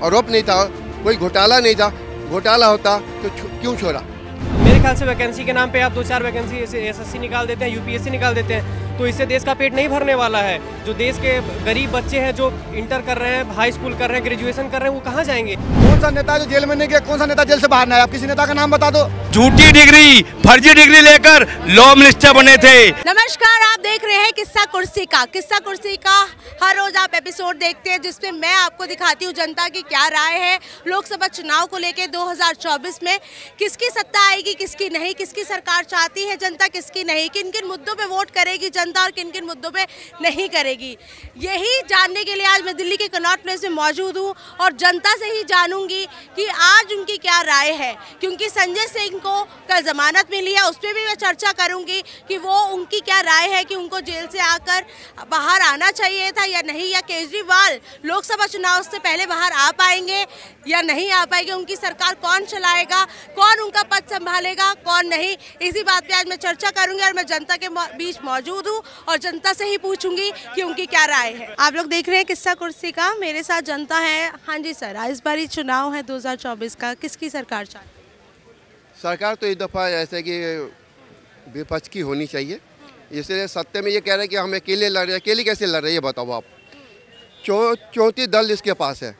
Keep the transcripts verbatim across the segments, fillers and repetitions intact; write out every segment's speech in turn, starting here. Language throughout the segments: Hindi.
आरोप नहीं था, कोई घोटाला नहीं था, घोटाला होता तो क्यों छोड़ा। मेरे ख्याल से वैकेंसी के नाम पे आप दो चार वैकेंसी एसएससी निकाल देते हैं, यूपीएससी निकाल देते हैं, तो इससे देश का पेट नहीं भरने वाला है। जो देश के गरीब बच्चे हैं जो इंटर कर रहे हैं, हाई स्कूल कर रहे हैं, ग्रेजुएशन कर रहे हैं, वो कहाँ जाएंगे। कौन सा नेता जो जेल में नहीं गया, कौन सा नेता जेल से बाहर नहीं आया, आप किसी नेता का नाम बता दो। झूठी डिग्री, फर्जी डिग्री लेकर लॉ मिनिस्टर बने थे। नमस्कार, आप देख रहे हैं किस्सा कुर्सी का। किस्सा कुर्सी का हर रोज आप एपिसोड देखते हैं जिसमें मैं आपको दिखाती हूँ जनता की क्या राय है लोकसभा चुनाव को लेकर दो हज़ार चौबीस में। किसकी सत्ता आएगी, किसकी नहीं, किसकी सरकार चाहती है जनता, किसकी नहीं, किन किन मुद्दों पे वोट करेगी जनता और किन किन मुद्दों पे नहीं करेगी। यही जानने के लिए आज मैं दिल्ली के कनॉट प्लेस में मौजूद हूँ और जनता से ही जानूंगी कि आज उनकी क्या राय है, क्योंकि संजय सिंह को कल जमानत मिली है, उस पर भी मैं चर्चा करूंगी कि वो उनकी क्या राय है कि उनको जेल से आकर बाहर आना चाहिए था या नहीं, या केजरीवाल लोकसभा चुनाव से पहले बाहर आ पाएंगे या नहीं आ पाएंगे, उनकी सरकार कौन चलाएगा, कौन उनका पद संभालेगा, कौन नहीं। इसी बात पे आज मैं चर्चा करूंगी और मैं जनता के बीच मौजूद हूँ और जनता से ही पूछूंगी कि उनकी क्या राय है। आप लोग देख रहे हैं किस्सा कुर्सी का, मेरे साथ जनता है। हाँ जी सर, इस बार चुनाव है दो हज़ार चौबीस का, किसकी सरकार चाहती है? सरकार तो इस दफ़ा ऐसे कि विपक्ष की होनी चाहिए। इसलिए सत्य में ये कह रहे हैं कि हम अकेले लड़ रहे हैं। अकेले कैसे लड़ रहे हैं ये बताओ आप। चौ चौंतीस दल इसके पास है,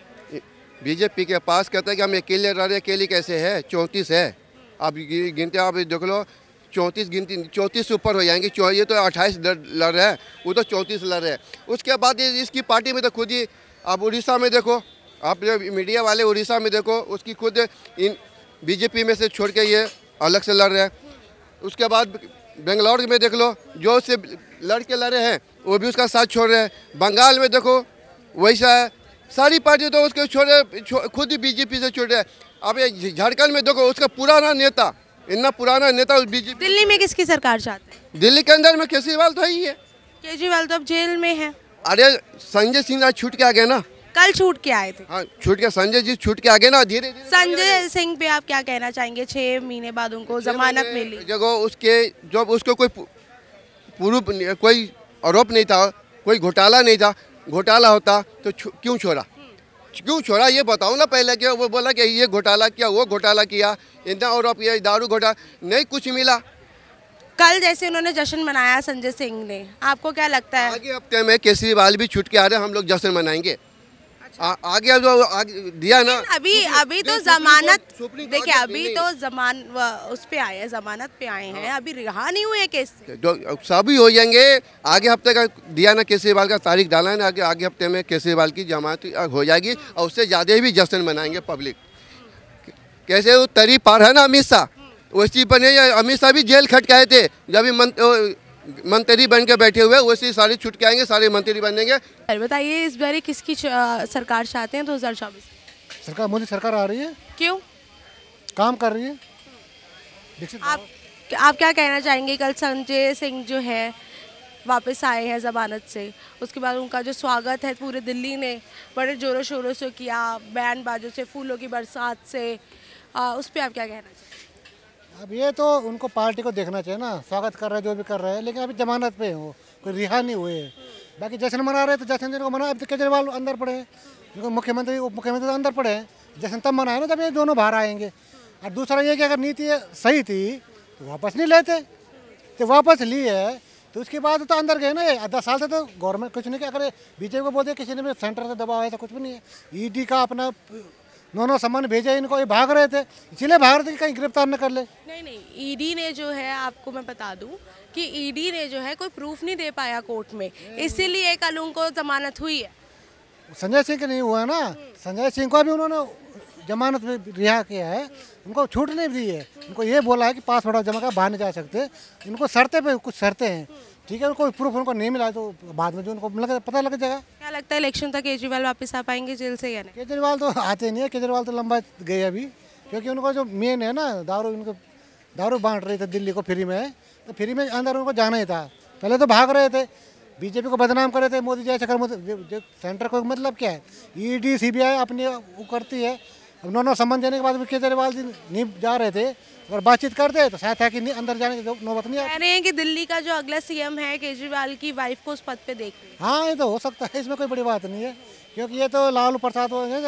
बीजेपी के पास। कहते हैं कि हम अकेले लड़ रहे हैं, अकेले कैसे है, चौंतीस है। आप गिनते आप देख लो, चौंतीस गिनती चौंतीस से ऊपर हो जाएंगे। ये तो अट्ठाईस लड़ रहे हैं, वो तो चौंतीस लड़ रहे हैं। उसके बाद इसकी पार्टी में तो खुद ही आप उड़ीसा में देखो, आप मीडिया वाले उड़ीसा में देखो, उसकी खुद इन बीजेपी में से छोड़ के ये अलग से लड़ रहे हैं। उसके बाद बेंगलौर में देख लो, जो उससे लड़ के लड़े हैं वो भी उसका साथ छोड़ रहे हैं। बंगाल में देखो वैसा है, सारी पार्टी तो उसके छोड़े छो, खुद ही बीजेपी से छोड़ रहे हैं। अब ये झारखंड में देखो, उसका पुराना नेता, इतना पुराना नेता बीजेपी। दिल्ली में किसकी सरकार चाहते हैं? दिल्ली के अंदर में केजरीवाल तो ही है। केजरीवाल तो अब जेल में है। अरे संजय सिंह आज छूट के आ गए ना, कल छूट के आए थे। हाँ छूट के, संजय जी छूट के आ गए ना धीरे धीरे। संजय सिंह पे आप क्या कहना चाहेंगे? छह महीने बाद उनको जमानत मिली। जगह उसके जब उसको कोई पूर्व कोई आरोप नहीं था, कोई घोटाला नहीं था, घोटाला होता तो क्यों छोड़ा, क्यों छोड़ा ये बताओ ना। पहले क्या वो बोला कि ये घोटाला किया, वो घोटाला किया, इतना आरोप किया, दारू घोटाला, नहीं कुछ मिला। कल जैसे उन्होंने जश्न मनाया संजय सिंह ने, आपको क्या लगता है? आगे हफ्ते में केजरीवाल भी छूट के आ रहे हैं, हम लोग जश्न मनाएंगे। आ, आगे जो आगे दिया ना, अभी अभी तो जमानत देखिए, अभी तो जमान उस पे आए हैं, जमानत पे आए हैं, अभी रिहा नहीं हुए केस से। जो सभी हो जाएंगे। आगे हफ्ते का दिया ना केजरीवाल का, तारीख डाला है ना, आगे आगे हफ्ते में केजरीवाल की जमानत हो जाएगी और उससे ज़्यादा भी जश्न मनाएंगे पब्लिक। कैसे वो तरी पार है ना अमित शाह, वैसी बने। अमित शाह भी जेल खट के आए थे, जब मंत्री बन के बैठे हुए, वैसे सारे छुट के आएंगे, सारे मंत्री बनेंगे। बताइए इस बार किसकी सरकार चाहते हैं दो हज़ार चौबीस? सरकार मोदी सरकार आ रही है। क्यों? काम कर रही है। आप आप क्या कहना चाहेंगे? कल संजय सिंह जो है वापस आए हैं जमानत से, उसके बाद उनका जो स्वागत है पूरे दिल्ली ने बड़े जोरों शोरों से किया, बैंड बाजों से, फूलों की बरसात से, आ, उस पर आप क्या कहना चाहेंगे? अब ये तो उनको पार्टी को देखना चाहिए ना, स्वागत कर रहे हैं जो भी कर रहे हैं, लेकिन अभी जमानत पे हो, कोई रिहा नहीं हुए। बाकी जश्न मना रहे तो जश्न जिनको मना, अब तो केजरीवाल अंदर पड़े हैं, जिनको मुख्यमंत्री उप मुख्यमंत्री तो अंदर पड़े हैं। जश्न तब मनाए ना जब ये दोनों बाहर आएंगे। और दूसरा ये कि अगर नीति सही थी तो वापस नहीं लेते, तो वापस ली है तो उसके बाद तो अंदर गए ना। ये दस साल से तो गवर्नमेंट कुछ नहीं किया। अगर बीजेपी को बोलते किसी ने भी सेंटर से दबाव आया था, कुछ भी नहीं है। ई डी का अपना दोनों सामान भेजे इनको, ये भाग रहे थे, इसीलिए भाग रहे थे कि कहीं गिरफ्तार न कर ले। नहीं नहीं, ईडी ने जो है, आपको मैं बता दूं कि ईडी ने जो है कोई प्रूफ नहीं दे पाया कोर्ट में, इसीलिए कल उनको जमानत हुई है। संजय सिंह के नहीं हुआ ना, संजय सिंह को भी उन्होंने जमानत में रिहा किया है, उनको छूट नहीं दी है। उनको ये बोला है कि पासपोर्ट जमा कर बाहर नहीं जा सकते। इनको शर्तें पे कुछ शर्तें हैं, ठीक है। उनको प्रूफ उनको नहीं मिला तो बाद में जो उनको लगे पता लग जाएगा। क्या लगता है इलेक्शन तक केजरीवाल वापस आ पाएंगे जेल से या नहीं? केजरीवाल तो आते नहीं है, केजरीवाल तो लंबा गए अभी, क्योंकि उनको जो मेन है ना, दारू, उनको दारू बांट रही थी दिल्ली को फ्री में, तो फ्री में अंदर उनको जाना ही था। पहले तो भाग रहे थे, बीजेपी को बदनाम कर रहे थे, मोदी जैसे कर। सेंटर को मतलब क्या है, ईडी सीबीआई अपनी वो करती है, अब नौ नौ सम्मान देने के बाद भी केजरीवाल जी नहीं जा रहे थे, अगर बातचीत करते तो शायद है कि नहीं अंदर जाने की नौबत नहीं आती। कह रहे हैं कि दिल्ली का जो अगला सीएम है केजरीवाल की वाइफ को उस पद पे देख रहे हैं। हाँ, ये तो हो सकता है, इसमें कोई बड़ी बात नहीं है, क्योंकि ये तो लालू प्रसाद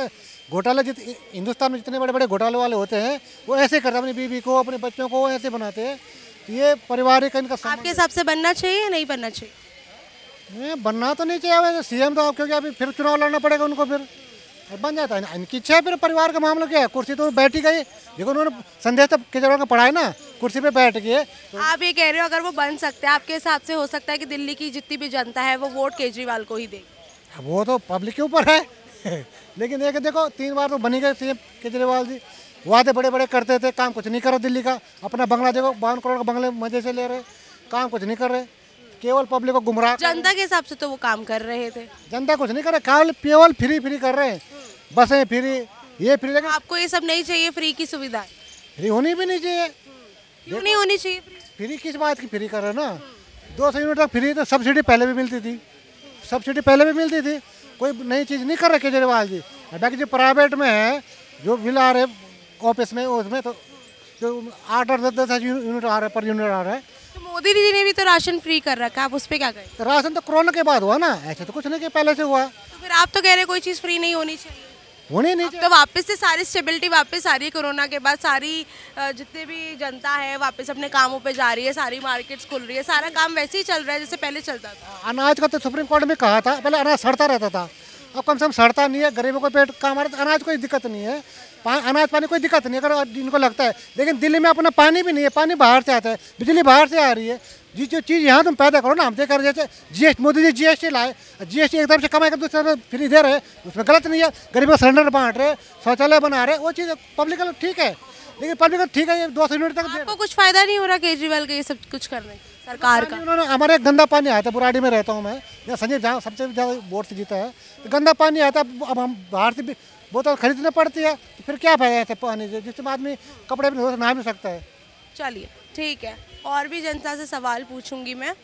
घोटाले जित हिंदुस्तान में जितने बड़े बड़े घोटाले वाले होते हैं वो ऐसे करते हैं, अपनी बीवी को अपने बच्चों को ऐसे बनाते हैं। ये पारिवारिक इनका आपके हिसाब से बनना चाहिए या नहीं बनना चाहिए? नहीं, बनना तो नहीं चाहिए सीएम तो, क्योंकि अभी फिर चुनाव लड़ना पड़ेगा उनको, फिर बन जाता है। इनकी इच्छा है, फिर परिवार का मामला क्या है, कुर्सी तो बैठ ही गई। देखो उन्होंने संदेश तो केजरीवाल का पढ़ा है ना, कुर्सी पे बैठ गए तो। आप ये कह रहे हो अगर वो बन सकते हैं, आपके हिसाब से हो सकता है कि दिल्ली की जितनी भी जनता है वो वोट केजरीवाल को ही दे? वो तो पब्लिक के ऊपर है लेकिन एक देखो, तीन बार तो बनी गए सीएम केजरीवाल जी, वादे बड़े बड़े करते थे, काम कुछ नहीं कर रहे। दिल्ली का अपना बंगला देखो, बावन करोड़ का बंगले मजे से ले रहे, काम कुछ नहीं कर रहे, केवल पब्लिक को गुमराह। जनता के हिसाब से तो वो काम कर रहे थे। जनता कुछ नहीं कर रहे, केवल केवल फ्री फ्री कर रहे हैं, बसें फ्री, ये फ्री। लेकिन आपको ये सब नहीं चाहिए, फ्री की सुविधा फ्री होनी भी नहीं चाहिए। क्यों नहीं होनी चाहिए फ्री? फ्री किस बात की फ्री कर रहे हैं ना, दो सौ यूनिट तक फ्री, तो सब्सिडी पहले भी मिलती थी, सब्सिडी पहले भी मिलती थी, कोई नई चीज़ नहीं कर रहे केजरीवाल जी। बाकी जो प्राइवेट में है, जो बिल आ रहे ऑफिस में, उसमें तो जो आठ आठ दस दस यूनिट आ रहा है, पर यूनिट आ रहा है। तो मोदी जी ने भी तो राशन फ्री कर रखा है, आप उस पर क्या कहें? तो राशन तो कोरोना के बाद हुआ ना, ऐसे तो कुछ नहीं कि पहले से हुआ। तो फिर आप तो कह रहे हैं कोई चीज़ फ्री नहीं होनी चाहिए। होनी नहीं अब तो वापस से सारी स्टेबिलिटी वापस आ रही है, कोरोना के बाद सारी अ, जितने भी जनता है वापस अपने कामों पे जा रही है, सारी मार्केट्स खुल रही है, सारा काम वैसे ही चल रहा है जैसे पहले चलता था। अनाज का तो सुप्रीम कोर्ट में कहा था, पहले अनाज सड़ता रहता था, अब कम से कम सड़ता नहीं है, गरीबों को पेट काम आ रहा है, अनाज कोई दिक्कत नहीं है, पा, अनाज पानी कोई दिक्कत नहीं है अगर इनको लगता है। लेकिन दिल्ली में अपना पानी भी नहीं है, पानी बाहर से आता है, बिजली बाहर से आ रही है। जी जो चीज़ यहाँ तुम पैदा करो ना, हम देखकर जैसे जीएसटी, मोदी जी जीएसटी लाए, जीएसटी एक तरफ से कमाई कर दूसरी तरफ फ्री दे रहे, उसमें गलत नहीं है। गरीबों को सिलेंडर बांट रहे, शौचालय बना रहे, वो चीज़ पब्लिक का ठीक है, लेकिन पब्लिक का ठीक है, ये दो सौ यूनिट तक आपको कुछ फायदा नहीं हो रहा केजरीवाल का ये सब कुछ करने सरकार का? उन्होंने हमारे गंदा पानी आता है, बुराड़ी में रहता हूँ मैं, यहाँ संजय जहाँ सबसे ज़्यादा वोट से जीता है, तो गंदा पानी आता है, अब हम बाहर से भी बोतल खरीदनी पड़ती है, तो फिर क्या फायदा है पानी से, जिससे आदमी कपड़े भी धो नहा भी सकता है। चलिए ठीक है, और भी जनता से सवाल पूछूंगी मैं।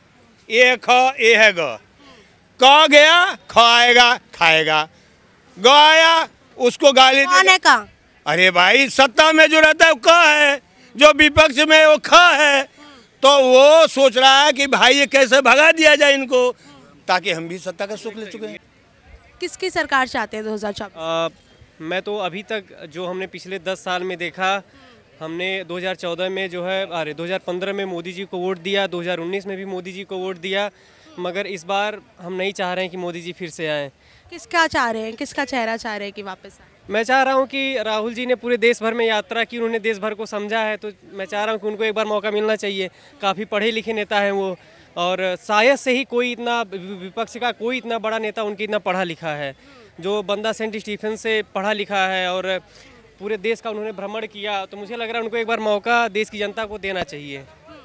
ये ख ये है ग क गया खाएगा खाएगा, ग आया उसको गाली कौन है का? अरे भाई सत्ता में जो रहता है वो क है, जो विपक्ष में वो ख है, तो वो सोच रहा है कि भाई ये कैसे भगा दिया जाए इनको, ताकि हम भी सत्ता का सुख ले चुके हैं। किसकी सरकार चाहते हैं दो हज़ार चौबीस? मैं तो अभी तक जो हमने पिछले दस साल में देखा, हमने दो हज़ार चौदह में जो है, अरे दो हज़ार पंद्रह में मोदी जी को वोट दिया, दो हज़ार उन्नीस में भी मोदी जी को वोट दिया, मगर इस बार हम नहीं चाह रहे हैं कि मोदी जी फिर से आएँ। किसका चाह रहे हैं, किसका चेहरा चाह रहे हैं कि वापस आए? मैं चाह रहा हूं कि राहुल जी ने पूरे देश भर में यात्रा की, उन्होंने देश भर को समझा है, तो मैं चाह रहा हूं कि उनको एक बार मौका मिलना चाहिए। काफ़ी पढ़े लिखे नेता हैं वो, और शायद से ही कोई इतना विपक्ष का कोई इतना बड़ा नेता उनकी इतना पढ़ा लिखा है, जो बंदा सेंट स्टीफन से पढ़ा लिखा है और पूरे देश का उन्होंने भ्रमण किया, तो मुझे लग रहा है उनको एक बार मौका देश की जनता को देना चाहिए।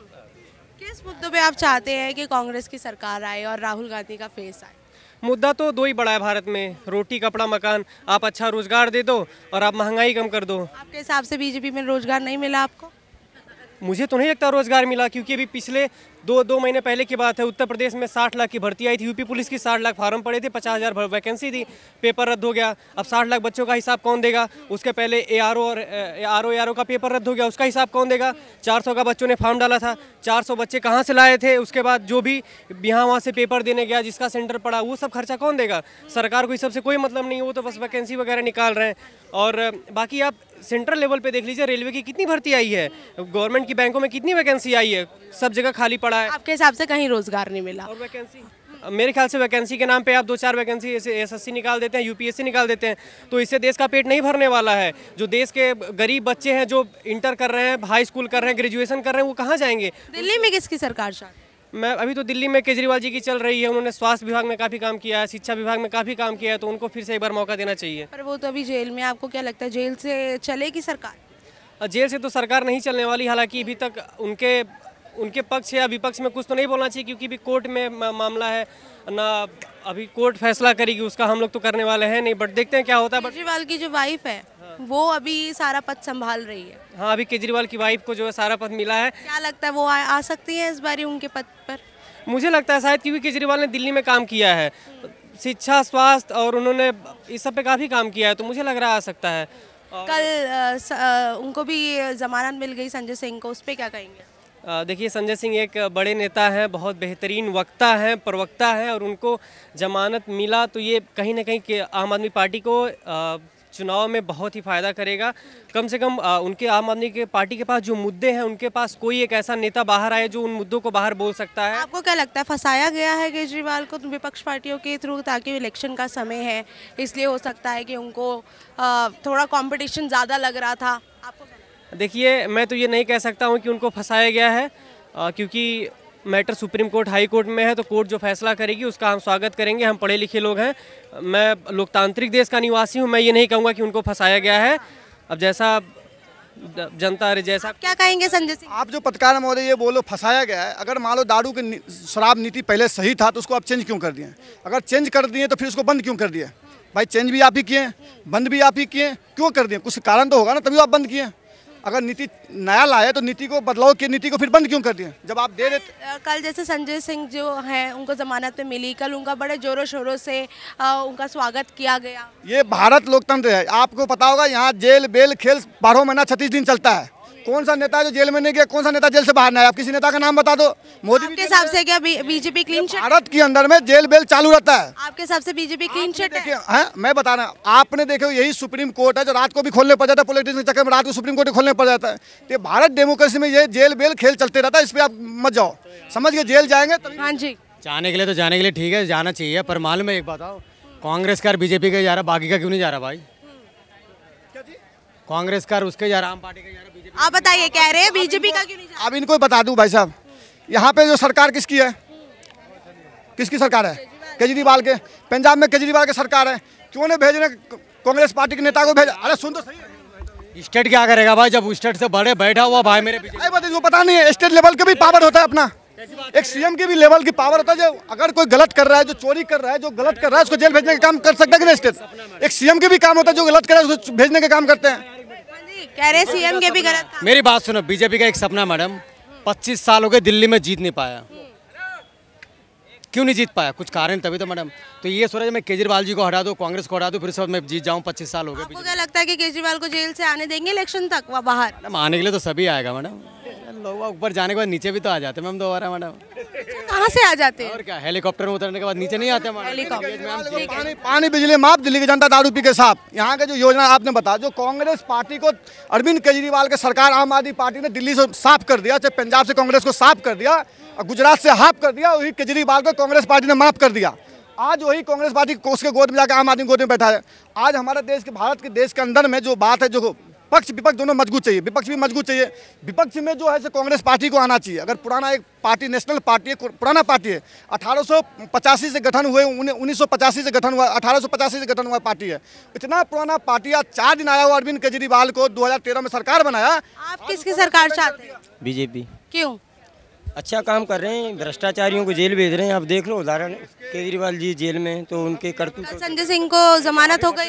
किस मुद्दों पे आप चाहते हैं कि कांग्रेस की सरकार आए और राहुल गांधी का फेस आए? मुद्दा तो दो ही बड़ा है भारत में, रोटी कपड़ा मकान। आप अच्छा रोजगार दे दो और आप महंगाई कम कर दो। आपके हिसाब से बीजेपी में रोजगार नहीं मिला आपको? मुझे तो नहीं लगता रोजगार मिला, क्योंकि अभी पिछले दो दो महीने पहले की बात है, उत्तर प्रदेश में साठ लाख की भर्ती आई थी, यूपी पुलिस की साठ लाख फार्म पड़े थे, पचास हज़ार वैकेंसी थी, पेपर रद्द हो गया। अब साठ लाख बच्चों का हिसाब कौन देगा? उसके पहले ए आर ओ और R O A R O का पेपर रद्द हो गया, उसका हिसाब कौन देगा? चार सौ का बच्चों ने फॉर्म डाला था, चार सौ बच्चे कहाँ से लाए थे? उसके बाद जो भी यहाँ वहाँ से पेपर देने गया, जिसका सेंटर पड़ा, वो सब खर्चा कौन देगा? सरकार को इस सबसे कोई मतलब नहीं है, वो तो बस वैकेंसी वगैरह निकाल रहे हैं। और बाकी आप सेंट्रल लेवल पे देख लीजिए, रेलवे की कितनी भर्ती आई है, गवर्नमेंट की बैंकों में कितनी वैकेंसी आई है, सब जगह खाली पड़ा है। आपके हिसाब से कहीं रोजगार नहीं मिला? और वैकेंसी, मेरे ख्याल से वैकेंसी के नाम पे आप दो चार वैकेंसी एस एस सी निकाल देते हैं, यूपीएससी निकाल देते हैं, तो इससे देश का पेट नहीं भरने वाला है। जो देश के गरीब बच्चे हैं, जो इंटर कर रहे हैं, हाई स्कूल कर रहे हैं, ग्रेजुएशन कर रहे हैं, वो कहाँ जाएंगे? दिल्ली में किसकी सरकार चाहती? मैं अभी तो दिल्ली में केजरीवाल जी की चल रही है, उन्होंने स्वास्थ्य विभाग में काफ़ी काम किया है, शिक्षा विभाग में काफ़ी काम किया है, तो उनको फिर से एक बार मौका देना चाहिए। पर वो तो अभी जेल में, आपको क्या लगता है जेल से चलेगी सरकार? जेल से तो सरकार नहीं चलने वाली, हालांकि अभी तक उनके उनके पक्ष या विपक्ष में कुछ तो नहीं बोलना चाहिए, क्योंकि अभी कोर्ट में मा, मामला है ना, अभी कोर्ट फैसला करेगी उसका, हम लोग तो करने वाले हैं नहीं, बट देखते हैं क्या होता है। बट केजरीवाल की जो वाइफ है वो अभी सारा पद संभाल रही है। हाँ, अभी केजरीवाल की वाइफ को जो है सारा पद मिला है। क्या लगता है वो आ, आ सकती है इस बार उनके पद पर? मुझे लगता है शायद, क्योंकि केजरीवाल ने दिल्ली में काम किया है, शिक्षा स्वास्थ्य और उन्होंने इस सब पे काफ़ी काम किया है, तो मुझे लग रहा आ सकता है। कल अ, स, अ, उनको भी जमानत मिल गई संजय सिंह को, उस पर क्या कहेंगे? अ, देखिए, संजय सिंह एक बड़े नेता हैं, बहुत बेहतरीन वक्ता हैं, प्रवक्ता हैं, और उनको जमानत मिला तो ये कहीं ना कहीं कि आम आदमी पार्टी को अ, चुनाव में बहुत ही फ़ायदा करेगा। कम से कम आ, उनके आम आदमी के पार्टी के पास जो मुद्दे हैं, उनके पास कोई एक ऐसा नेता बाहर आए जो उन मुद्दों को बाहर बोल सकता है। आपको क्या लगता है, फंसाया गया है केजरीवाल को विपक्ष पार्टियों के थ्रू, ताकि इलेक्शन का समय है इसलिए हो सकता है कि उनको आ, थोड़ा कंपटीशन ज़्यादा लग रहा था? आपको क्या लगता है? देखिए, मैं तो ये नहीं कह सकता हूँ कि उनको फंसाया गया है, आ, क्योंकि matter supreme court high court में है, तो कोर्ट जो फैसला करेगी उसका हम स्वागत करेंगे। हम पढ़े लिखे लोग हैं, मैं लोकतांत्रिक देश का निवासी हूं, मैं ये नहीं कहूँगा कि उनको फंसाया गया है। अब जैसा जनता जैसा। क्या कहेंगे संजय सिंह? आप जो पत्रकार महोदय ये बोलो फंसाया गया है, अगर मान लो दारू की शराब नीति पहले सही था तो उसको आप चेंज क्यों कर दिए? अगर चेंज कर दिए तो फिर उसको बंद क्यों कर दिए? भाई चेंज भी आप ही किए, बंद भी आप ही किए, क्यों कर दिए? कुछ कारण तो होगा ना, तभी आप बंद किए। अगर नीति नया लाए तो नीति को बदलाव की नीति को फिर बंद क्यों कर दिए जब आप दे रहे थे? कल जैसे संजय सिंह जो हैं उनको जमानत में मिली, कल उनका बड़े जोरों शोरों से आ, उनका स्वागत किया गया। ये भारत लोकतंत्र है, आपको पता होगा यहाँ जेल बेल खेल बारह महीना छत्तीस दिन चलता है। कौन सा नेता जो जेल में नहीं गया, कौन सा नेता जेल से बाहर नहीं आया? आप किसी नेता का नाम बता दो। मोदी के हिसाब से क्या बीजेपी क्लीन चिट? भारत के अंदर में जेल बेल चालू रहता है। आपके हिसाब से बीजेपी क्लीन चिट है? है मैं बता रहा हूँ, आपने देखो यही सुप्रीम कोर्ट है जो रात को भी खोलने पड़ जाता है, पॉलिटिक्स के चक्कर में रात को सुप्रीम कोर्ट खोलने पड़ जाता है। तो भारत डेमोक्रेसी में ये जेल बेल खेल चलते रहता है, इस पर आप मत जाओ, समझ के जेल जाएंगे। हाँ जी, जाने के लिए तो जाने के लिए ठीक है, जाना चाहिए, पर मालूम है एक बताओ, कांग्रेस का बीजेपी का जा रहा, बाकी का क्यों नहीं जा रहा भाई? कांग्रेस का उसके जा रहा, आम पार्टी का जा रहा, बीजेपी। आप बताइए, कह रहे हैं बीजेपी का क्यों नहीं जा रहा? अब इनको बता दूं भाई साहब, यहाँ पे जो सरकार किसकी है, किसकी सरकार है? केजरीवाल के। पंजाब में केजरीवाल की सरकार है, क्यों नहीं भेज रहे कांग्रेस पार्टी के नेता को? भेज। अरे सुन तो सही, स्टेट क्या करेगा भाई, जब स्टेट से बड़े बैठा हुआ भाई मेरे पीछे। बताइए, पता नहीं है स्टेट लेवल का भी पावर होता है अपना, एक सीएम की भी लेवल की पावर होता है। जो अगर कोई गलत कर रहा है, जो चोरी कर रहा है, जो गलत कर रहा है, उसको जेल भेजने का काम कर सकता है कि नहीं स्टेट? एक सीएम के भी काम होता है, जो गलत कर रहा है उसको भेजने का काम करते हैं। कह रहे सीएम के भी गलत काम। मेरी बात सुनो, बीजेपी का एक सपना मैडम, पच्चीस साल हो गए दिल्ली में जीत नहीं पाया। क्यों नहीं जीत पाया? कुछ कारण तभी तो मैडम। तो ये सोचा मैं केजरीवाल जी को हटा दूं, कांग्रेस को हटा दूं, फिर सब मैं जीत जाऊं। पच्चीस साल हो गए। आपको क्या लगता है कि केजरीवाल को जेल से आने देंगे इलेक्शन तक वह बाहर? मैडम आने के लिए तो सभी आएगा मैडम, लोग ऊपर जाने के बाद नीचे भी तो आ जाते हैं मैम दोबारा मैडम। कहाँ से आ जाते हैं? और क्या, हेलीकॉप्टर में उतरने के बाद नीचे नहीं आते मैडम। हेलीकॉप्टर। पानी पानी बिजली माफ, दिल्ली की जनता दारू पी के साफ। यहाँ के जो योजना आपने बताया, जो कांग्रेस पार्टी को अरविंद केजरीवाल के सरकार आम आदमी पार्टी ने दिल्ली से साफ कर दिया, चाहे पंजाब से कांग्रेस को साफ कर दिया और गुजरात से हाफ कर दिया, वही केजरीवाल को कांग्रेस पार्टी ने माफ कर दिया। आज वही कांग्रेस पार्टी उसके गोद में जाकर आम आदमी गोद में बैठा है। आज हमारे देश के, भारत के देश के अंदर में जो बात है, जो पक्ष विपक्ष दोनों मजबूत चाहिए, विपक्ष भी मजबूत चाहिए। विपक्ष में जो है से कांग्रेस पार्टी को आना चाहिए। अगर पुराना एक पार्टी, नेशनल पार्टी है, पुराना पार्टी है, अठारह सौ पचासी से गठन हुए, उन्नीस सौ पचासी से गठन हुआ, अठारह सौ पचासी से गठन हुआ पार्टी है। इतना पुराना पार्टी आज चार दिन आया हुआ अरविंद केजरीवाल को दो हज़ार तेरह में सरकार बनाया। आप किसकी सरकार चाहते हैं? बीजेपी। क्यों? अच्छा काम कर रहे हैं, भ्रष्टाचारियों को जेल भेज रहे हैं। अब देख लो उदाहरण, केजरीवाल जी जेल में, तो उनके करतूत। संजय सिंह को जमानत हो गई।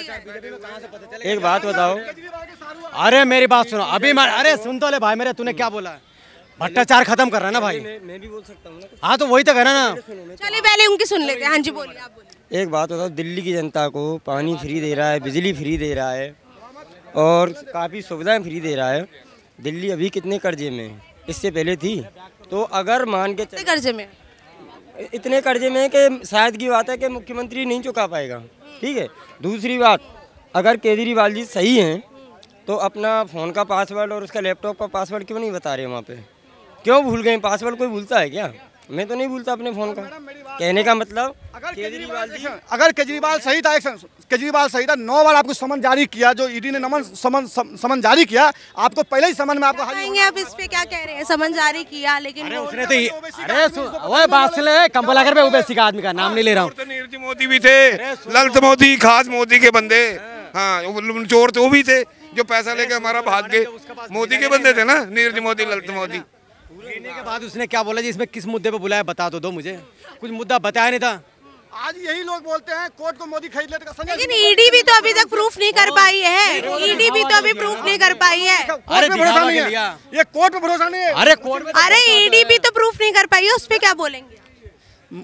एक बात बताओ, अरे मेरी बात सुनो अभी मैं, अरे सुन तो ले भाई मेरे, तूने क्या बोला? भ्रष्टाचार खत्म कर रहा है ना भाई। मैं भी बोल सकता हूँ ना। हाँ तो वही तो कह रहा ना। चलिए पहले उनकी सुन लेते हैं। हाँ जी बोलिए, आप बोलिए। एक बात बताओ, दिल्ली की जनता को पानी फ्री दे रहा है, बिजली फ्री दे रहा है और काफ़ी सुविधाएं फ्री दे रहा है। दिल्ली अभी कितने कर्जे में है? इससे पहले थी। तो अगर मान के कितने कर्जे में? इतने कर्जे में कि शायद की बात है कि मुख्यमंत्री नहीं चुका पाएगा। ठीक है। दूसरी बात, अगर केजरीवाल जी सही हैं तो अपना फ़ोन का पासवर्ड और उसका लैपटॉप का पासवर्ड क्यों नहीं बता रहे वहाँ पे? क्यों भूल गए? पासवर्ड कोई भूलता है क्या? मैं तो नहीं भूलता अपने फ़ोन का। कहने का मतलब केजरीवाल जी, अगर केजरीवाल सही था, केजरीवाल सही था, नौ बार आपको समन जारी किया, जो ईडी ने नमन समन समन जारी किया, आपको पहले ही समन में आपको कहेंगे आप इस पे क्या कह रहे हैं? समन जारी किया लेकिन अरे उसने तो, अरे वो बात सुन ले, कंपलागर पे ओबीसी का आदमी का नाम नहीं ले रहा हूँ। नीरज मोदी भी थे, ललित मोदी, खास मोदी के बंदे। हाँ, चोर तो वो भी थे जो पैसा लेके हमारा भाग गए। मोदी के बंदे थे ना, नीरज मोदी, ललित मोदी। लेने के बाद उसने क्या बोला जी, इसमें किस मुद्दे पे बुलाया बता तो दो मुझे। कुछ मुद्दा बताया नहीं था। आज यही लोग बोलते हैं कोर्ट को मोदी खरीद लेते। लेकिन ईडी भी तो अभी तक प्रूफ नहीं कर पाई है। ईडी भी तो अभी प्रूफ नहीं कर पाई है। अरे भरोसा नहीं है, ये कोर्ट पे भरोसा नहीं है। अरे कोर्ट, अरे ईडी भी तो प्रूफ नहीं कर पाई है, उस पे क्या बोलेंगे?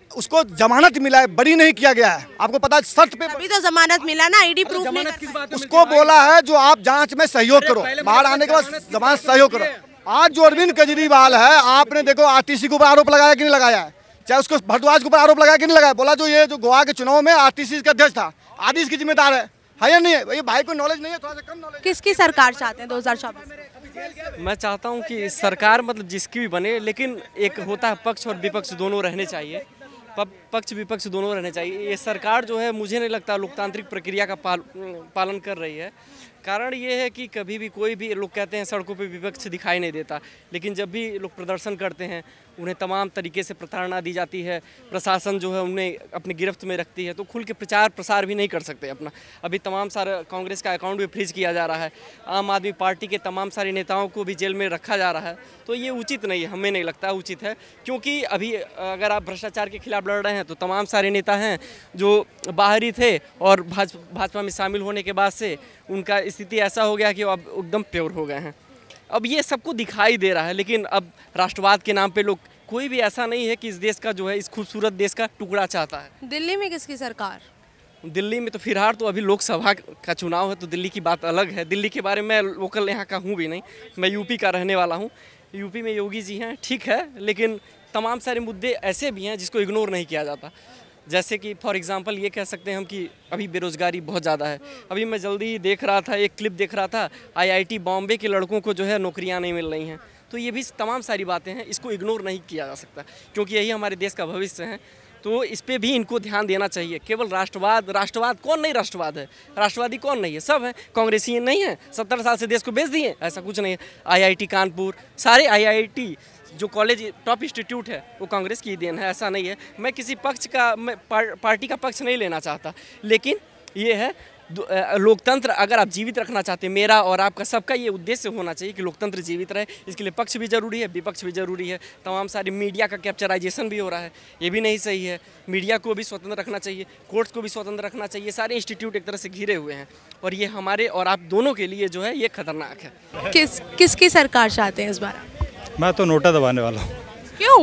उसको जमानत मिला है, बरी नहीं किया गया है। आपको पता है शर्त पे अभी तो जमानत मिला ना, आईडी प्रूफ नहीं कर पाए। उसको बोला है जो आप जांच में सहयोग करो, बाहर आने के बाद जमानत सहयोग करो। आज जो अरविंद केजरीवाल है, आपने देखो आरटीसी के ऊपर आरोप लगाया कि नहीं लगाया है, चाहे उसको भारद्वाज के ऊपर आरोप लगाया कि नहीं लगाया, बोला जो ये जो गोवा के चुनाव में आरटीसी का अध्यक्ष था, आदि इसकी जिम्मेदार है है या नहीं है? ये भाई को नॉलेज नहीं है, थोड़ा सा कम नॉलेज। किसकी सरकार चाहते हैं दो हज़ार चौबीस? मैं चाहता हूं कि सरकार मतलब जिसकी भी बने, लेकिन एक होता है पक्ष और विपक्ष दोनों रहने चाहिए, पक्ष विपक्ष दोनों रहने चाहिए। ये सरकार जो है मुझे नहीं लगता लोकतांत्रिक प्रक्रिया का पाल, पालन कर रही है। कारण ये है कि कभी भी कोई भी लोग कहते हैं सड़कों पे विपक्ष दिखाई नहीं देता, लेकिन जब भी लोग प्रदर्शन करते हैं उन्हें तमाम तरीके से प्रताड़ना दी जाती है, प्रशासन जो है उन्हें अपनी गिरफ्त में रखती है, तो खुल के प्रचार प्रसार भी नहीं कर सकते अपना। अभी तमाम सारे कांग्रेस का अकाउंट भी फ्रीज किया जा रहा है, आम आदमी पार्टी के तमाम सारे नेताओं को भी जेल में रखा जा रहा है, तो ये उचित नहीं है, हमें नहीं लगता उचित है। क्योंकि अभी अगर आप भ्रष्टाचार के खिलाफ लड़ रहे हैं तो तमाम सारे नेता हैं जो बाहरी थे और भाजपा में शामिल होने के बाद से उनका स्थिति ऐसा हो गया कि वो अब एकदम प्योर हो गए हैं। अब ये सबको दिखाई दे रहा है, लेकिन अब राष्ट्रवाद के नाम पे लोग, कोई भी ऐसा नहीं है कि इस देश का जो है, इस खूबसूरत देश का टुकड़ा चाहता है। दिल्ली में किसकी सरकार? दिल्ली में तो फिलहाल तो अभी लोकसभा का चुनाव है, तो दिल्ली की बात अलग है। दिल्ली के बारे में लोकल यहाँ का हूँ भी नहीं, मैं यूपी का रहने वाला हूँ। यूपी में योगी जी हैं, ठीक है, लेकिन तमाम सारे मुद्दे ऐसे भी हैं जिसको इग्नोर नहीं किया जाता। जैसे कि फॉर एग्जांपल ये कह सकते हैं हम कि अभी बेरोज़गारी बहुत ज़्यादा है। अभी मैं जल्दी ही देख रहा था, एक क्लिप देख रहा था, आईआईटी बॉम्बे के लड़कों को जो है नौकरियां नहीं मिल रही हैं। तो ये भी तमाम सारी बातें हैं, इसको इग्नोर नहीं किया जा सकता, क्योंकि यही हमारे देश का भविष्य है। तो इस पे भी इनको ध्यान देना चाहिए। केवल राष्ट्रवाद राष्ट्रवाद कौन नहीं राष्ट्रवाद है? राष्ट्रवादी कौन नहीं है? सब है। कांग्रेसी नहीं है, सत्तर साल से देश को बेच दिए, ऐसा कुछ नहीं है। आईआईटी कानपुर, सारे आईआईटी जो कॉलेज टॉप इंस्टीट्यूट है वो कांग्रेस की देन है, ऐसा नहीं है। मैं किसी पक्ष का, मैं पार, पार्टी का पक्ष नहीं लेना चाहता, लेकिन ये है लोकतंत्र अगर आप जीवित रखना चाहते हैं, मेरा और आपका सबका ये उद्देश्य होना चाहिए कि लोकतंत्र जीवित रहे। इसके लिए पक्ष भी जरूरी है, विपक्ष भी जरूरी है। तमाम सारी मीडिया का कैप्चराइजेशन भी हो रहा है, ये भी नहीं सही है। मीडिया को भी स्वतंत्र रखना चाहिए, कोर्ट्स को भी स्वतंत्र रखना चाहिए। सारे इंस्टीट्यूट एक तरह से घिरे हुए हैं और ये हमारे और आप दोनों के लिए जो है ये खतरनाक है। किस किसकी सरकार चाहते हैं इस बार? मैं तो नोटा दबाने वाला हूँ। क्यों?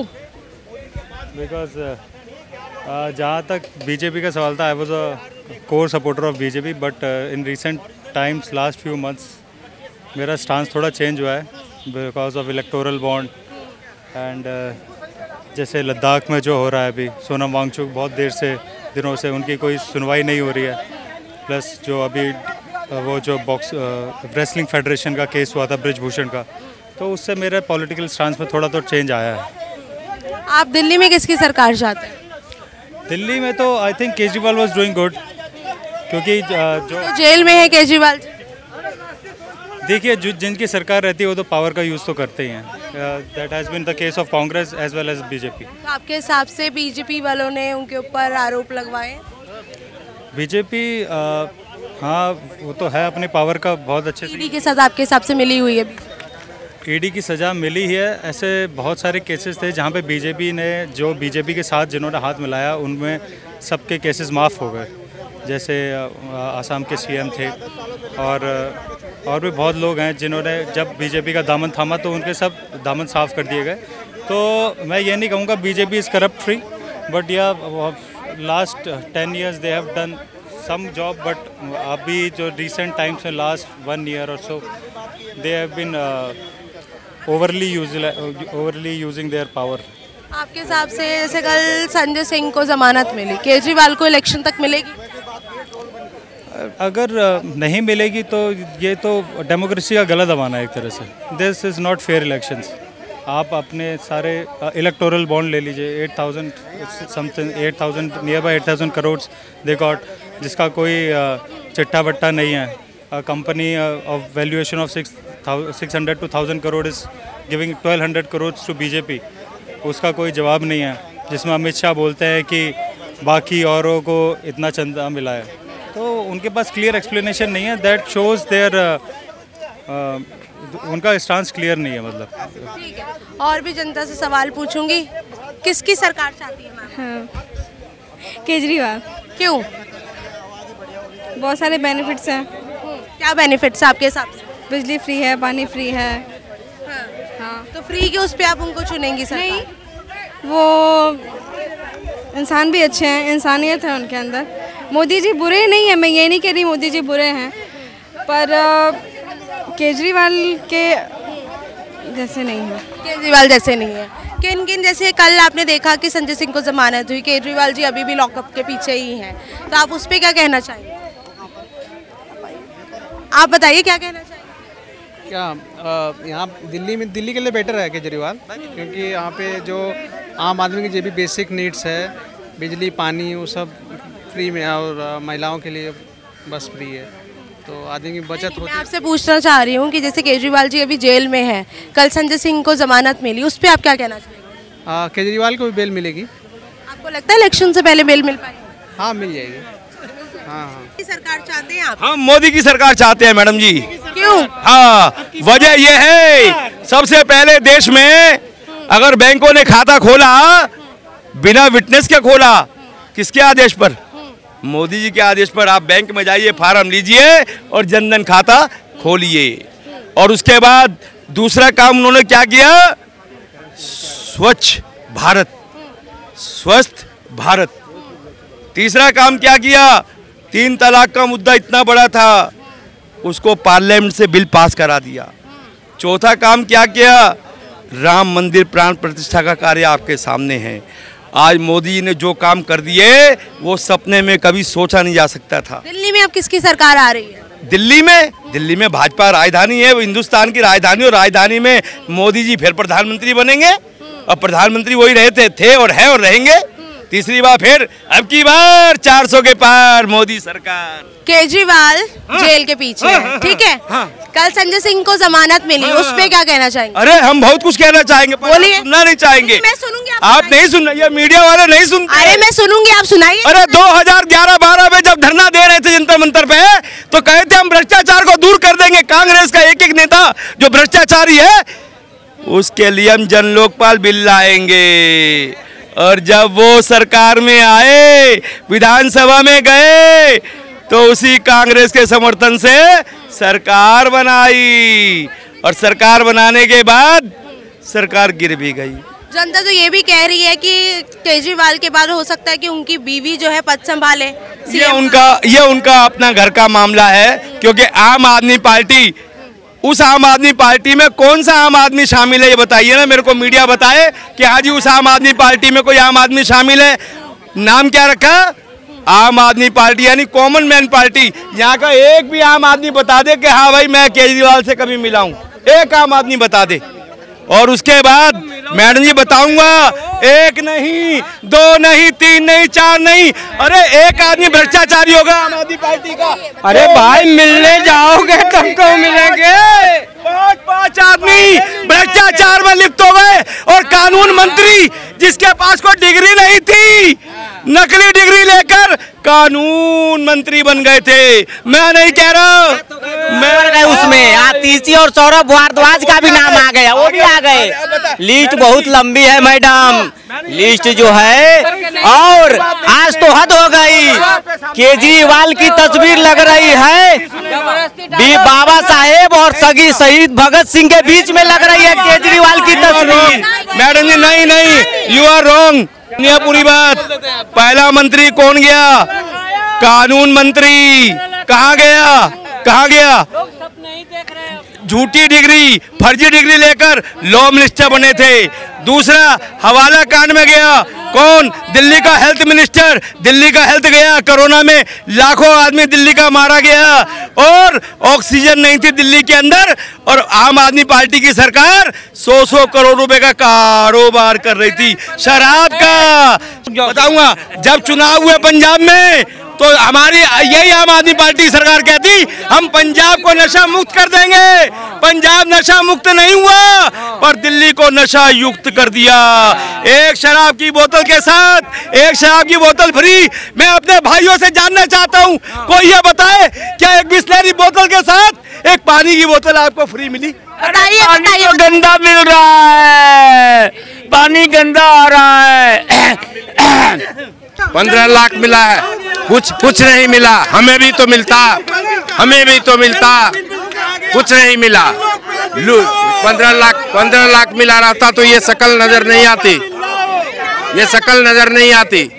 बिकॉज जहाँ तक बीजेपी का सवाल था, I was a core supporter of BJP, but in recent times last few months मेरा स्टांस थोड़ा चेंज हुआ है because of electoral bond and जैसे लद्दाख में जो हो रहा है अभी, सोनम वांगचुक बहुत देर से दिनों से उनकी कोई सुनवाई नहीं हो रही है। प्लस जो अभी वो जो बॉक्स रेसलिंग फेडरेशन का केस हुआ था ब्रिजभूषण का, तो उससे मेरे पॉलिटिकल स्टांस में थोड़ा तो चेंज आया है। आप दिल्ली में किसकी सरकार चाहते हैं? दिल्ली में तो I think Kejriwal was doing good, क्योंकि जो तो जेल में है केजरीवाल। देखिए जो जिनकी सरकार रहती है वो तो पावर का यूज़ तो करते ही हैं। That has been the case of Congress as well as BJP. तो आपके हिसाब से बीजेपी वालों ने उनके ऊपर आरोप लगवाए? बीजेपी हाँ वो तो है, अपनी पावर का बहुत अच्छे से। ईडी की सजा आपके हिसाब से मिली हुई है? ईडी की सज़ा मिली है। ऐसे बहुत सारे केसेस थे जहाँ पे बीजेपी ने, जो बीजेपी के साथ जिन्होंने हाथ मिलाया, उनमें सबके केसेस माफ़ हो गए। जैसे आसाम के सीएम थे और और भी बहुत लोग हैं जिन्होंने जब बीजेपी का दामन थामा तो उनके सब दामन साफ कर दिए गए। तो मैं ये नहीं कहूँगा BJP is corrupt free, but या last ten years they have done some job, but अभी जो रिसेंट टाइम्स में लास्ट वन ईयर और so they have been overly overly using their power. आपके हिसाब से जैसे कल संजय सिंह को जमानत मिली, केजरीवाल को इलेक्शन तक मिलेगी? अगर नहीं मिलेगी तो ये तो डेमोक्रेसी का गला दबाना है एक तरह से। This is not fair elections. आप अपने सारे इलेक्टोरल बॉन्ड ले लीजिए, eight thousand something eight thousand near by eight thousand crore they got, जिसका कोई चिट्ठा वट्टा नहीं है। Company of valuation of six six hundred two thousand crore is giving twelve hundred crore to BJP. उसका कोई जवाब नहीं है, जिसमें अमित शाह बोलते हैं कि बाकी औरों को इतना चंदा मिला है, तो उनके पास क्लियर एक्सप्लेनेशन नहीं है। दैट शोज़ देयर उनका स्टांस क्लियर नहीं है मतलब। ठीक है, और भी जनता से सवाल पूछूंगी, किसकी सरकार चाहती है मैम? हाँ, केजरीवाल। क्यों? बहुत सारे बेनिफिट्स हैं। क्या बेनिफिट्स आपके हिसाब से? बिजली फ्री है, पानी फ्री है। हाँ, हाँ। तो फ्री के उस पे आप उनको चुनेंगी सरकार? नहीं, वो इंसान भी अच्छे हैं, इंसानियत है उनके अंदर। मोदी जी बुरे नहीं हैं, मैं ये नहीं कह रही मोदी जी बुरे हैं, पर केजरीवाल के जैसे नहीं है। केजरीवाल जैसे नहीं है। किन किन, जैसे कल आपने देखा कि संजय सिंह को जमानत हुई, केजरीवाल जी अभी भी लॉकअप के पीछे ही हैं, तो आप उस पर क्या कहना चाहेंगे? आप बताइए क्या कहना चाहेंगे? क्या यहाँ दिल्ली में, दिल्ली के लिए बेटर है केजरीवाल, क्योंकि यहाँ पे जो आम आदमी की जो भी बेसिक नीड्स है, बिजली पानी वो सब फ्री में, और महिलाओं के लिए बस फ्री है, तो आदमी की बचत होती है। मैं आपसे पूछना चाह रही हूँ कि जैसे केजरीवाल जी अभी जेल में हैं, कल संजय सिंह को जमानत मिली, उस पर आप क्या कहना चाहेंगे? केजरीवाल को भी बेल मिलेगी। आपको लगता है इलेक्शन से पहले बेल मिल पाएगी? हाँ, मिल जाएगी। हाँ हाँ सरकार चाहते हैं आप? हम मोदी की सरकार चाहते हैं मैडम जी। क्यों? हाँ, वजह यह है, सबसे पहले देश में अगर बैंकों ने खाता खोला बिना विटनेस के खोला, किसके आदेश पर? मोदी जी के आदेश पर। आप बैंक में जाइए, फार्म लीजिए और जनधन खाता खोलिए। और उसके बाद दूसरा काम उन्होंने क्या किया? स्वच्छ भारत, स्वस्थ भारत। तीसरा काम क्या किया? तीन तलाक का मुद्दा इतना बड़ा था, उसको पार्लियामेंट से बिल पास करा दिया। चौथा काम क्या किया? राम मंदिर प्राण प्रतिष्ठा का कार्य आपके सामने है। आज मोदी जी ने जो काम कर दिए वो सपने में कभी सोचा नहीं जा सकता था। दिल्ली में अब किसकी सरकार आ रही है? दिल्ली में दिल्ली में भाजपा राजधानी है, हिंदुस्तान की राजधानी, और राजधानी में मोदी जी फिर प्रधानमंत्री बनेंगे, और प्रधानमंत्री वही रहते थे और है और रहेंगे। तीसरी बार फिर अब की बार चार सौ के पार मोदी सरकार। केजरीवाल जेल के पीछे है, ठीक है? कल संजय सिंह को जमानत मिली, उस पे क्या कहना चाहेंगे? अरे हम बहुत कुछ कहना चाहेंगे, बोलिए। सुनना नहीं चाहेंगे। मैं सुनूंगी, आप, आप नहीं सुन रही, मीडिया वाले नहीं सुनते। अरे मैं सुनूंगी, आप सुनाइए। अरे दो हज़ार ग्यारह बारह में जब धरना दे रहे थे जंतर मंतर पे, तो कहे थे हम भ्रष्टाचार को दूर कर देंगे। कांग्रेस का एक एक नेता जो भ्रष्टाचारी है उसके लिए हम जन लोकपाल बिल लाएंगे। और जब वो सरकार में आए, विधानसभा में गए, तो उसी कांग्रेस के समर्थन से सरकार बनाई, और सरकार बनाने के बाद सरकार गिर भी गई। जनता तो ये भी कह रही है कि केजरीवाल के बाद हो सकता है कि उनकी बीवी जो है पद संभाले। ये उनका ये उनका अपना घर का मामला है, क्योंकि आम आदमी पार्टी, उस आम आदमी पार्टी में कौन सा आम आदमी शामिल है ये बताइए ना मेरे को। मीडिया बताए कि हाँ जी उस आम आदमी पार्टी में कोई आम आदमी शामिल है। नाम क्या रखा? आम आदमी पार्टी, यानी कॉमन मैन पार्टी। यहाँ का एक भी आम आदमी बता दे कि हाँ भाई मैं केजरीवाल से कभी मिला हूँ, एक आम आदमी बता दे। और उसके बाद मैडम जी बताऊंगा, एक नहीं, दो नहीं, तीन नहीं, चार नहीं, अरे एक आदमी भ्रष्टाचारी होगा आम आदमी पार्टी का। अरे भाई मिलने जाओगे तुमको मिलेंगे। पांच पांच आदमी भ्रष्टाचार में लिप्त हो गए, और कानून मंत्री जिसके पास कोई डिग्री नहीं थी, नकली डिग्री लेकर कानून मंत्री बन गए थे। मैं नहीं कह रहा, मैं गए उसमें आतिशी और सौरभ भारद्वाज का भी नाम आ गया, वो भी आ गए। लिस्ट बहुत लंबी है मैडम, लिस्ट जो है। और आज तो हद हो गई, केजरीवाल की तस्वीर लग रही है बाबा साहेब और सगी शहीद भगत सिंह के बीच में लग रही है केजरीवाल की तस्वीर। मैडम जी नहीं नहीं, यू आर रॉन्ग। ये पूरी बात। पहला मंत्री कौन गया? कानून मंत्री। कहाँ गया? कहाँ गया? झूठी डिग्री, फर्जी डिग्री लेकर लॉ मिनिस्टर बने थे। दूसरा हवाला कांड में गया कौन? दिल्ली का हेल्थ मिनिस्टर। दिल्ली का हेल्थ गया, कोरोना में लाखों आदमी दिल्ली का मारा गया, और ऑक्सीजन नहीं थी दिल्ली के अंदर, और आम आदमी पार्टी की सरकार सौ सौ करोड़ रुपए का कारोबार कर रही थी शराब का। बताऊंगा, जब चुनाव हुए पंजाब में, तो हमारी यही आम आदमी पार्टी सरकार कहती हम पंजाब को नशा मुक्त कर देंगे। पंजाब नशा मुक्त नहीं हुआ, पर दिल्ली को नशा युक्त कर दिया। एक शराब की बोतल के साथ एक शराब की बोतल फ्री। मैं अपने भाइयों से जानना चाहता हूँ, कोई ये बताए क्या एक बिस्लरी बोतल के साथ एक पानी की बोतल आपको फ्री मिली? बताइए, पानी तो गंदा मिल रहा है, पानी गंदा आ रहा है। पंद्रह लाख मिला है, कुछ कुछ नहीं मिला। हमें भी तो मिलता, हमें भी तो मिलता, कुछ नहीं मिला। पंद्रह लाख पंद्रह लाख मिला रहता तो ये शकल नजर नहीं आती, ये शकल नजर नहीं आती।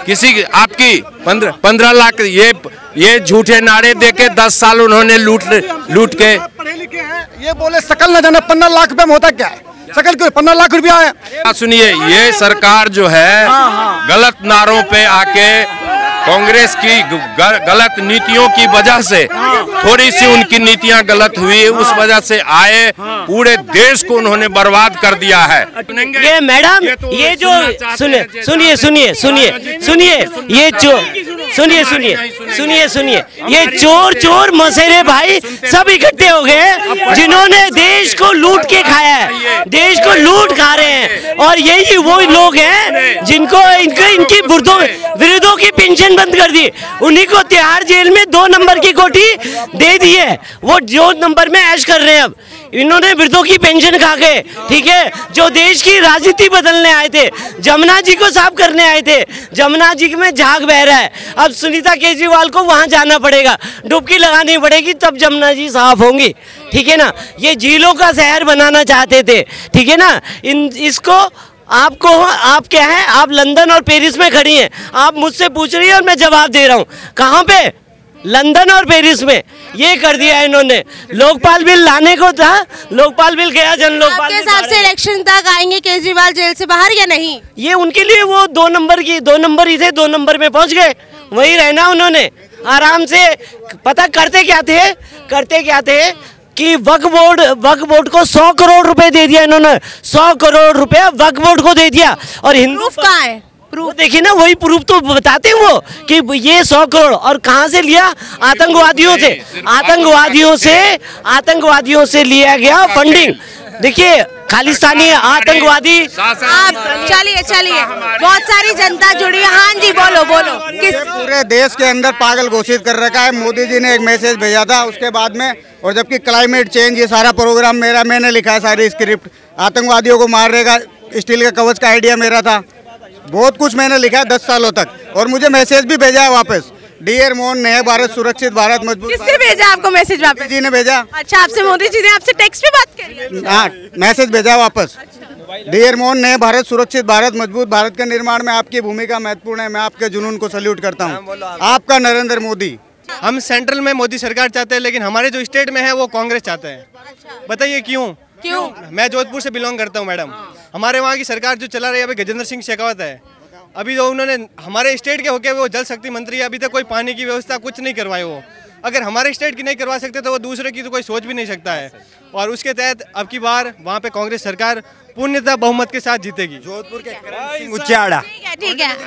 किसी की आपकी पंद्रह पंद्रह लाख ये ये झूठे नारे देके दस साल उन्होंने लूट लूट के पढ़े लिखे हैं, ये बोले सकल न जाने पंद्रह लाख रुपए में होता क्या है, सकल क्यों पंद्रह लाख रुपया है। सुनिए, ये सरकार जो है गलत नारों पे आके कांग्रेस की गलत नीतियों की वजह से थोड़ी सी उनकी नीतियां गलत हुई, उस वजह से आए पूरे देश को उन्होंने बर्बाद कर दिया है। ये मैडम ये जो सुनिए सुनिए सुनिए सुनिए सुनिए ये चोर सुनिए सुनिए सुनिए सुनिए ये चोर चोर मसेरे भाई सब इकट्ठे हो गए जिन्होंने देश को लूट के खाया है, देश को लूट खा रहे हैं। और यही वो लोग हैं जिनको इनको इनकी विरोधियों की पेंशन बंद कर दी, उन्हीं को तिहाड़ जेल में दो नंबर की कोठी दे दी है, वो दो नंबर में ऐश कर रहे हैं। अब इन्होंने वृद्धों की पेंशन खा के, ठीक है, जो देश की राजनीति बदलने आए थे, जमुना जी को साफ करने आए थे, जमुना जी में झाग बह रहा है। अब सुनीता केजरीवाल को वहां जाना पड़ेगा, डुबकी लगानी पड़ेगी, तब जमुना जी साफ होंगी, ठीक है ना। ये झीलों का शहर बनाना चाहते थे, ठीक है ना। इन इसको आपको आप क्या है, आप लंदन और पेरिस में खड़ी हैं, आप मुझसे पूछ रही हैं और मैं जवाब दे रहा हूँ। कहाँ पे? लंदन और पेरिस में ये कर दिया है इन्होंने। लोकपाल बिल लाने को था, लोकपाल बिल गया, जन लोकपाल। आपके हिसाब से इलेक्शन तक आएंगे केजरीवाल जेल से बाहर या नहीं? ये उनके लिए वो दो नंबर की दो नंबर ही थे, दो नंबर में पहुंच गए, वही रहना उन्होंने आराम से। पता करते क्या थे, करते क्या थे कि वक्फ बोर्ड वक्फ बोर्ड को सौ करोड़ रुपए दे दिया इन्होंने, सौ करोड़ रुपए वक्फ बोर्ड को दे दिया। और हिंदू कहाँ है? प्रूफ देखिए ना, वही प्रूफ तो बताते हैं वो कि ये सौ करोड़ और कहाँ से लिया? आतंकवादियों से, आतंकवादियों से आतंकवादियों से लिया गया फंडिंग। देखिए खालिस्तानी आतंकवादी। आप चलिए चलिए, बहुत सारी जनता जुड़ी है। हाँ जी, बोलो बोलो। किस पूरे देश के अंदर पागल घोषित कर रखा है। मोदी जी ने एक मैसेज भेजा था उसके बाद में, और जबकि क्लाइमेट चेंज ये सारा प्रोग्राम मेरा, मैंने लिखा है सारी स्क्रिप्ट, आतंकवादियों को मारने का स्टील का कवच का आइडिया मेरा था, बहुत कुछ मैंने लिखा है दस सालों तक। और मुझे मैसेज भी भेजा है वापस, डियर मोहन, नए भारत, सुरक्षित भारत, मजबूत। किसने भेजा आपको मैसेज वापस? जी ने भेजा। अच्छा, आपसे मोदी जी ने आपसे टेक्स्ट पे बात करी? हाँ, मैसेज भेजा वापस। डियर मोहन, नए भारत, सुरक्षित भारत, मजबूत भारत के निर्माण में आपकी भूमिका महत्वपूर्ण है। मैं आपके जुनून को सल्यूट करता हूँ। आपका नरेंद्र मोदी। हम सेंट्रल में मोदी सरकार चाहते हैं, लेकिन हमारे जो स्टेट में है वो कांग्रेस चाहते हैं। बताइए क्यों? क्यों? मैं जोधपुर से बिलोंग करता हूँ मैडम। हमारे वहाँ की सरकार जो चला रही है अभी गजेंद्र सिंह शेखावत है। अभी जो उन्होंने हमारे स्टेट के होके वो जल शक्ति मंत्री है, अभी तक कोई पानी की व्यवस्था कुछ नहीं करवाई। वो अगर हमारे स्टेट की नहीं करवा सकते तो वो दूसरे की तो कोई सोच भी नहीं सकता है। और उसके तहत अब की बार वहाँ पे कांग्रेस सरकार पूर्णतः बहुमत के साथ जीतेगी। जोधपुर के उच्चाड़ा। ठीक है ठीक है।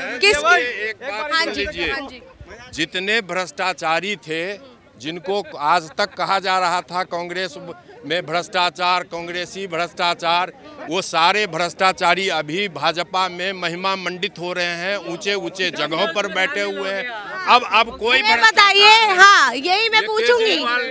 किस हाँ जी, हाँ जी। जितने भ्रष्टाचारी थे, जिनको आज तक कहा जा रहा था कांग्रेस में भ्रष्टाचार, कांग्रेसी भ्रष्टाचार, वो सारे भ्रष्टाचारी अभी भाजपा में महिमा मंडित हो रहे हैं, ऊंचे ऊंचे जगहों पर बैठे हुए हैं। अब अब कोई बताइए। हाँ, यही मैं पूछूंगी,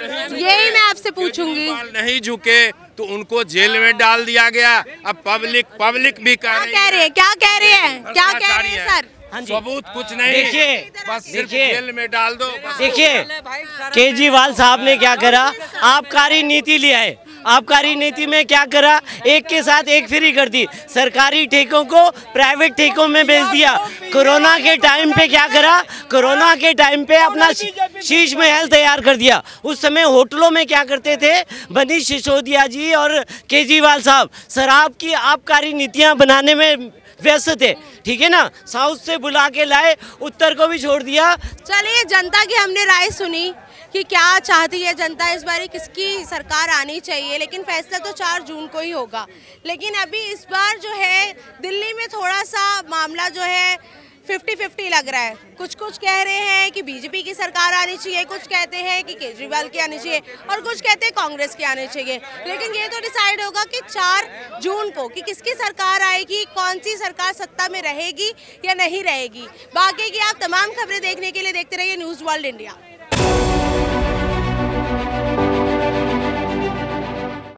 यही मैं आपसे पूछूंगी। नहीं झुके तो उनको जेल में डाल दिया गया। अब पब्लिक पब्लिक भी कह रहे हैं, क्या कह रहे हैं, क्या कह रहे हैं सर? सबूत कुछ नहीं, देखिए बस सिर्फ जेल में डाल दो। देखिए केजरीवाल साहब ने क्या करा, आबकारी नीति ले आए। आबकारी नीति में क्या करा, एक के साथ एक फ्री कर दी, सरकारी ठेकों को प्राइवेट ठेकों में बेच दिया। कोरोना के टाइम पे क्या करा, कोरोना के टाइम पे अपना शीश महल तैयार कर दिया। उस समय होटलों में क्या करते थे, मनीष सिसोदिया जी और केजरीवाल साहब शराब की आबकारी नीतियाँ बनाने में व्यस्त थे, ठीक है ना। साउथ से बुला के लाए, उत्तर को भी छोड़ दिया। चलिए, जनता की हमने राय सुनी कि क्या चाहती है जनता, इस बार किसकी सरकार आनी चाहिए, लेकिन फैसला तो चार जून को ही होगा। लेकिन अभी इस बार जो है दिल्ली में थोड़ा सा मामला जो है फिफ्टी फिफ्टी लग रहा है। कुछ कुछ कह रहे हैं कि बीजेपी की सरकार आनी चाहिए, कुछ कहते हैं कि केजरीवाल की आनी चाहिए, और कुछ कहते हैं कांग्रेस की आनी चाहिए। लेकिन ये तो डिसाइड होगा कि चार जून को कि किसकी सरकार आएगी, कौन सी सरकार सत्ता में रहेगी या नहीं रहेगी। बाकी की आप तमाम खबरें देखने के लिए देखते रहिए न्यूज़ वर्ल्ड इंडिया।